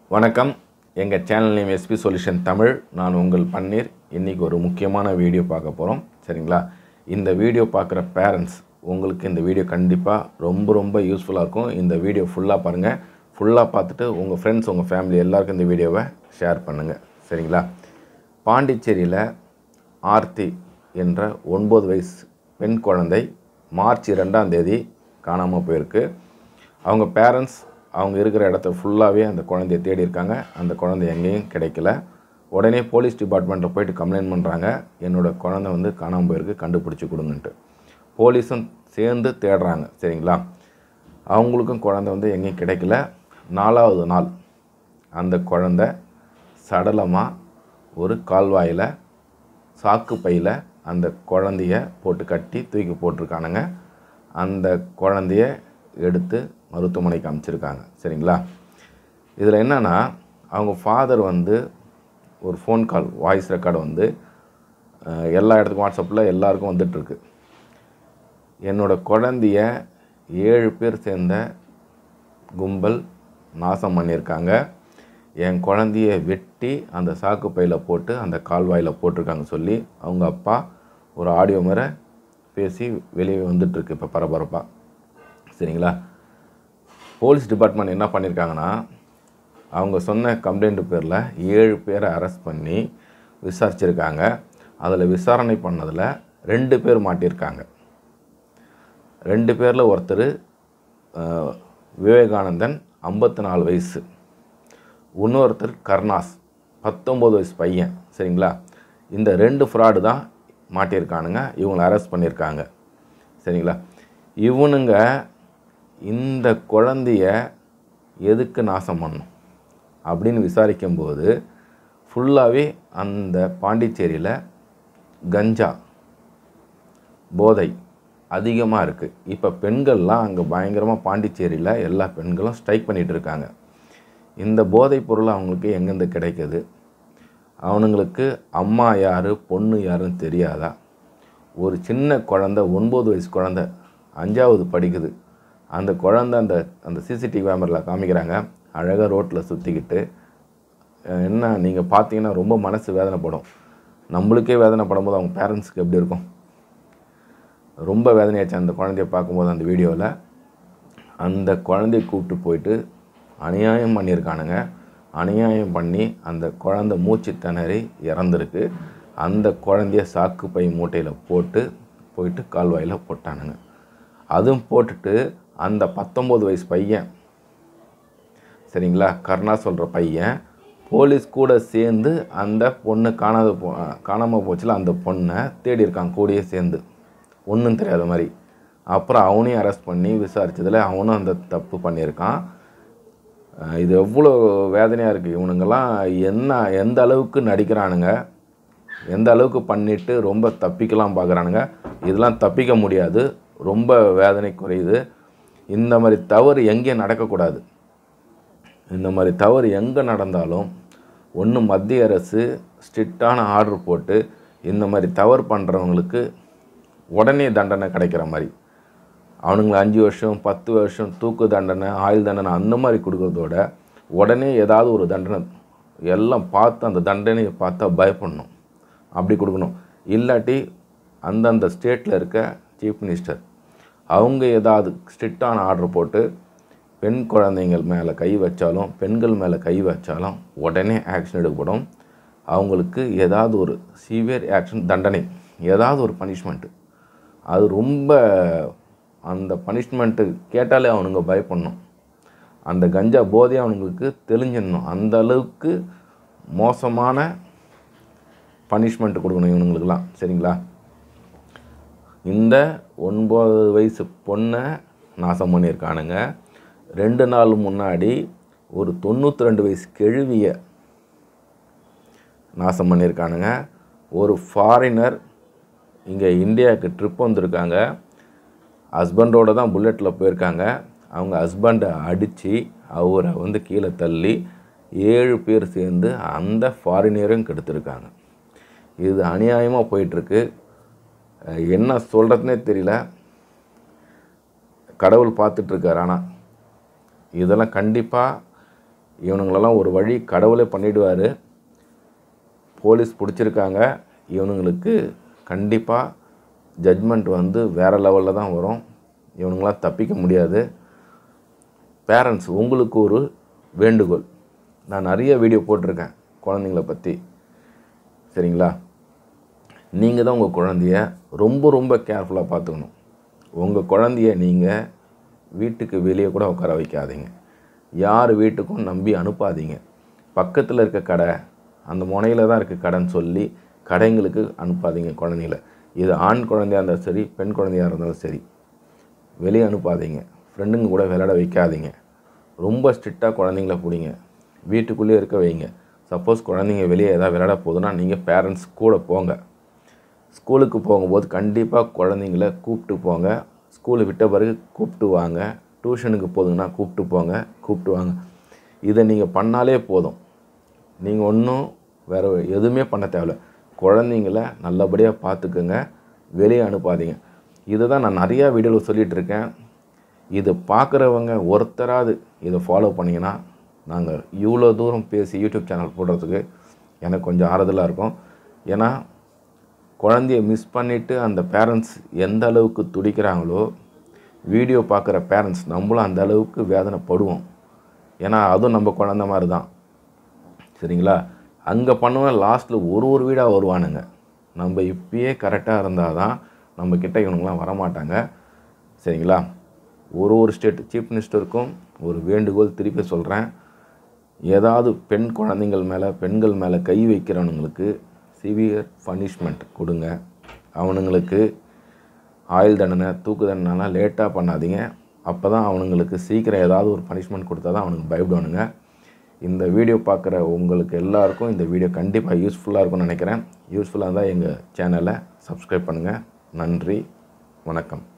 வணக்கம். எங்கள் channel name SP solution Tamil. நான் உங்கள் பன்னீர். இன்றைக்கி ஒரு முக்கியமான வீடியோ பார்க்க போகிறோம். சரிங்களா? இந்த வீடியோ பார்க்குற பேரண்ட்ஸ் உங்களுக்கு இந்த வீடியோ கண்டிப்பாக ரொம்ப யூஸ்ஃபுல்லாக இருக்கும். இந்த வீடியோ ஃபுல்லாக பாருங்கள். ஃபுல்லாக பார்த்துட்டு உங்கள் ஃப்ரெண்ட்ஸ், உங்கள் ஃபேமிலி எல்லாருக்கும் இந்த வீடியோவை ஷேர் பண்ணுங்கள். சரிங்களா? பாண்டிச்சேரியில் ஆர்த்தி என்ற 9 வயசு பெண் குழந்தை மார்ச் 2ஆம் தேதி காணாமல் போயிருக்கு. அவங்க பேரண்ட்ஸ் அவங்க இருக்கிற இடத்த ஃபுல்லாகவே அந்த குழந்தைய தேடி இருக்காங்க. அந்த குழந்தை எங்கேயும் கிடைக்கல. உடனே போலீஸ் டிபார்ட்மெண்ட்டில் போய்ட்டு கம்ப்ளைண்ட் பண்ணுறாங்க, என்னோடய குழந்தை வந்து காணாமல் போயிருக்கு, கண்டுபிடிச்சி கொடுங்கன்ட்டு. போலீஸும் சேர்ந்து தேடுறாங்க. சரிங்களா? அவங்களுக்கும் குழந்தை வந்து எங்கேயும் கிடைக்கல. 4வது நாள் அந்த குழந்தை சடலமாக ஒரு கால்வாயில் சாக்கு பையில் அந்த குழந்தைய போட்டு கட்டி தூக்கி போட்டிருக்கானுங்க. அந்த குழந்தைய எடுத்து மருத்துவமனைக்கு அமைச்சிருக்காங்க. சரிங்களா? இதில் என்னென்னா, அவங்க ஃபாதர் வந்து ஒரு ஃபோன் கால் வாய்ஸ் ரெக்கார்டு வந்து எல்லா இடத்துக்கும் வாட்ஸ்அப்பில் எல்லாருக்கும் வந்துட்டுருக்கு. என்னோடய குழந்தைய 7 பேர் சேர்ந்த கும்பல் நாசம் பண்ணியிருக்காங்க. என் குழந்தைய வெட்டி அந்த சாக்கு பையில் போட்டு அந்த கால்வாயில் போட்டிருக்காங்க சொல்லி அவங்க அப்பா ஒரு ஆடியோ முறை பேசி வெளியே வந்துட்டுருக்கு இப்போ பரபரப்பாக. சரிங்களா? போலீஸ் டிபார்ட்மெண்ட் என்ன பண்ணியிருக்காங்கன்னா, அவங்க சொன்ன கம்ப்ளைண்ட் பேரில் 7 பேரை அரெஸ்ட் பண்ணி விசாரிச்சிருக்காங்க. அதில் விசாரணை பண்ணதில் 2 பேர் மாட்டியிருக்காங்க. 2 பேரில் ஒருத்தர் விவேகானந்தன் 54 வயசு, இன்னொருத்தர் கர்ணாஸ் 19 வயசு பையன். சரிங்களா? இந்த 2 ஃப்ராடு தான் மாட்டியிருக்கானுங்க. இவங்களை அரெஸ்ட் பண்ணியிருக்காங்க. சரிங்களா? இவனுங்க இந்த குழந்தைய எதுக்கு நாசம் பண்ணணும் அப்படின்னு விசாரிக்கும்போது ஃபுல்லாகவே அந்த பாண்டிச்சேரியில் கஞ்சா போதை அதிகமாக இருக்குது. இப்போ பெண்கள்லாம் அங்கே பயங்கரமாக பாண்டிச்சேரியில் எல்லா பெண்களும் ஸ்ட்ரைக் பண்ணிகிட்டு இருக்காங்க. இந்த போதைப் பொருள் அவங்களுக்கு எங்கேருந்து கிடைக்குது? அவனுங்களுக்கு அம்மா யார், பொண்ணு யாருன்னு தெரியாதா? ஒரு சின்ன குழந்தை, 9 வயசு குழந்தை, 5வது படிக்குது. அந்த குழந்தை அந்த சிசிடிவி கேமராவில் காமிக்கிறாங்க, அழகாக ரோட்டில் சுற்றிக்கிட்டு. என்ன நீங்கள் பார்த்தீங்கன்னா ரொம்ப மனசு வேதனைப்படும். நம்மளுக்கே வேதனைப்படும் போது அவங்க பேரண்ட்ஸுக்கு எப்படி இருக்கும்? ரொம்ப வேதனையாச்சு அந்த குழந்தைய பார்க்கும்போது. அந்த வீடியோவில் அந்த குழந்தைய கூப்பிட்டு போயிட்டு அநியாயம் பண்ணியிருக்கானுங்க. அநியாயம் பண்ணி அந்த குழந்தை மூச்சு திணறி இறந்துருக்கு. அந்த குழந்தைய சாக்கு பை மூட்டையில் போயிட்டு கால்வாயில் போட்டானுங்க. அதுவும் போட்டுட்டு அந்த 19 வயசு பையன், சரிங்களா, கருணா சொல்கிற பையன், போலீஸ் கூட சேர்ந்து அந்த பொண்ணு காணாமல் போச்சுல, அந்த பொண்ணை தேடி இருக்கான் கூடயே சேர்ந்து, ஒன்றும் தெரியாத மாதிரி. அப்புறம் அவனையும் அரெஸ்ட் பண்ணி விசாரித்ததில் அவனும் அந்த தப்பு பண்ணியிருக்கான். இது எவ்வளோ வேதனையாக இருக்குது. இவனுங்கெல்லாம் எந்த அளவுக்கு நடிக்கிறானுங்க, எந்த அளவுக்கு பண்ணிவிட்டு ரொம்ப தப்பிக்கலாம் பார்க்குறானுங்க. இதெல்லாம் தப்பிக்க முடியாது. ரொம்ப வேதனை குறையுது. இந்த மாதிரி தவறு எங்கேயும் நடக்கக்கூடாது. இந்த மாதிரி தவறு எங்கே நடந்தாலும் ஒன்று மத்திய அரசு ஸ்ட்ரிக்டான ஆர்டர் போட்டு இந்த மாதிரி தவறு பண்ணுறவங்களுக்கு உடனே தண்டனை கிடைக்கிற மாதிரி, அவனுங்களை 5 வருஷம் 10 வருஷம் தூக்கு தண்டனை, ஆயுள் தண்டனை அந்த மாதிரி கொடுக்குறதோட உடனே ஏதாவது ஒரு தண்டனை எல்லாம் பார்த்து அந்த தண்டனையை பார்த்தா பயப்படணும், அப்படி கொடுக்கணும். இல்லாட்டி அந்தந்த ஸ்டேட்டில் இருக்க சீஃப் மினிஸ்டர் அவங்க ஏதாவது ஸ்ட்ரிக்டான ஆர்டர் போட்டு பெண் குழந்தைங்கள் மேலே கை வச்சாலும், பெண்கள் மேலே கை வச்சாலும் உடனே ஆக்ஷன் எடுக்கப்படும். அவங்களுக்கு ஏதாவது ஒரு சிவியர் ஆக்ஷன், தண்டனை, ஏதாவது ஒரு பனிஷ்மெண்ட்டு. அது ரொம்ப அந்த பனிஷ்மெண்ட்டு கேட்டாலே அவனுங்க பயப்படணும். அந்த கஞ்சா போதையை அவனுங்களுக்கு தெளிஞ்சிடணும். அந்த அளவுக்கு மோசமான பனிஷ்மெண்ட்டு கொடுக்கணும் இவனுங்களுக்கெல்லாம். சரிங்களா? இந்த 9 வயசு பொண்ணை நாசம் பண்ணியிருக்கானுங்க. 2 நாள் முன்னாடி ஒரு 92 வயசு கெழுவியை நாசம் பண்ணியிருக்கானுங்க. ஒரு ஃபாரினர் இங்கே இந்தியாவுக்கு ட்ரிப் வந்திருக்காங்க. ஹஸ்பண்டோடு தான் புல்லட்டில் போயிருக்காங்க. அவங்க ஹஸ்பண்டை அடித்து அவரை வந்து கீழே தள்ளி 7 பேர் சேர்ந்து அந்த ஃபாரினரையும் கெடுத்துருக்காங்க. இது அநியாயமாக போயிட்டுருக்கு. என்ன சொல்கிறதுனே தெரியல. கடவுள் பார்த்துட்ருக்கார். ஆனால் இதெல்லாம் கண்டிப்பாக இவனுங்களெல்லாம் ஒரு வழி கடவுளே பண்ணிவிடுவார். போலீஸ் பிடிச்சிருக்காங்க. இவனுங்களுக்கு கண்டிப்பாக ஜட்ஜ்மெண்ட் வந்து வேறு லெவலில் தான் வரும். இவனுங்களாம் தப்பிக்க முடியாது. பேரண்ட்ஸ், உங்களுக்கு ஒரு வேண்டுகோள். நான் நிறைய வீடியோ போட்டிருக்கேன் குழந்தைங்கள பற்றி, சரிங்களா? நீங்கள் தான் உங்கள் குழந்தைய ரொம்ப ரொம்ப கேர்ஃபுல்லாக பார்த்துக்கணும். உங்கள் குழந்தைய நீங்கள் வீட்டுக்கு வெளியே கூட உட்கார வைக்காதீங்க. யார் வீட்டுக்கும் நம்பி அனுப்பாதீங்க. பக்கத்தில் இருக்க கடை, அந்த முனையில் தான் இருக்க கடைன்னு சொல்லி கடைங்களுக்கு அனுப்பாதீங்க குழந்தைங்கள. இது ஆண் குழந்தையாக இருந்தாலும் சரி, பெண் குழந்தையாக இருந்தாலும் சரி, வெளியே அனுப்பாதீங்க. ஃப்ரெண்டுங்க கூட விளையாட வைக்காதீங்க. ரொம்ப ஸ்ட்ரிக்டாக குழந்தைங்கள பிடிங்க. வீட்டுக்குள்ளேயே இருக்க வைங்க. சப்போஸ் குழந்தைங்க வெளியே ஏதாவது விளையாட போகுதுன்னா நீங்கள் பேரண்ட்ஸ் கூட போங்க. ஸ்கூலுக்கு போகும்போது கண்டிப்பாக குழந்தைங்கள கூப்பிட்டு போங்க. ஸ்கூலு விட்ட பிறகு கூப்பிட்டு வாங்க. டியூஷனுக்கு போதுங்கன்னா கூப்பிட்டு போங்க, கூப்பிட்டு வாங்க. இதை நீங்கள் பண்ணாலே போதும். நீங்கள் ஒன்றும் வேறு எதுவுமே பண்ண தேவையில்ல. குழந்தைங்கள நல்லபடியாக பார்த்துக்குங்க, வெளியே அனுப்பாதீங்க. இதை தான் நான் நிறையா வீடியோவில் சொல்லிகிட்டு இருக்கேன். இதை பார்க்குறவங்க ஒருத்தராது இதை ஃபாலோ பண்ணிங்கன்னா நாங்கள் இவ்வளோ தூரம் பேசி யூடியூப் சேனல் போடுறதுக்கு எனக்கு கொஞ்சம் ஆறுதலாக இருக்கும். ஏன்னா குழந்தைய மிஸ் பண்ணிவிட்டு அந்த பேரண்ட்ஸ் எந்த அளவுக்கு துடிக்கிறாங்களோ, வீடியோ பார்க்குற பேரண்ட்ஸ் நம்மளும் அந்த அளவுக்கு வேதனைப்படுவோம். ஏன்னா அதுவும் நம்ம குழந்த மாதிரி தான், சரிங்களா? அங்கே பண்ணுவேன் லாஸ்ட்டில் ஒரு வீடாக வருவானுங்க. நம்ம இப்பயே கரெக்டாக இருந்தால் தான் நம்மக்கிட்ட இவனுங்களாம் வரமாட்டாங்க, சரிங்களா? ஒரு ஸ்டேட் சீஃப் மினிஸ்டருக்கும் ஒரு வேண்டுகோள் திருப்பி சொல்கிறேன். ஏதாவது பெண் குழந்தைங்கள் மேலே, பெண்கள் மேலே கை வைக்கிறவனுங்களுக்கு சிவியர் பனிஷ்மெண்ட் கொடுங்க. அவனுங்களுக்கு ஆயுள் தண்டனை, தூக்கு தண்டனைலாம் லேட்டாக பண்ணாதீங்க. அப்போ தான் அவனுங்களுக்கு சீக்கிரம் ஏதாவது ஒரு பனிஷ்மெண்ட் கொடுத்தா தான் அவனுக்கு பயப்படுவானுங்க. இந்த வீடியோ பார்க்குற உங்களுக்கு எல்லாருக்கும் இந்த வீடியோ கண்டிப்பாக யூஸ்ஃபுல்லாக இருக்கும்னு நினைக்கிறேன். யூஸ்ஃபுல்லாக இருந்தால் எங்கள் சேனலை சப்ஸ்கிரைப் பண்ணுங்கள். நன்றி, வணக்கம்.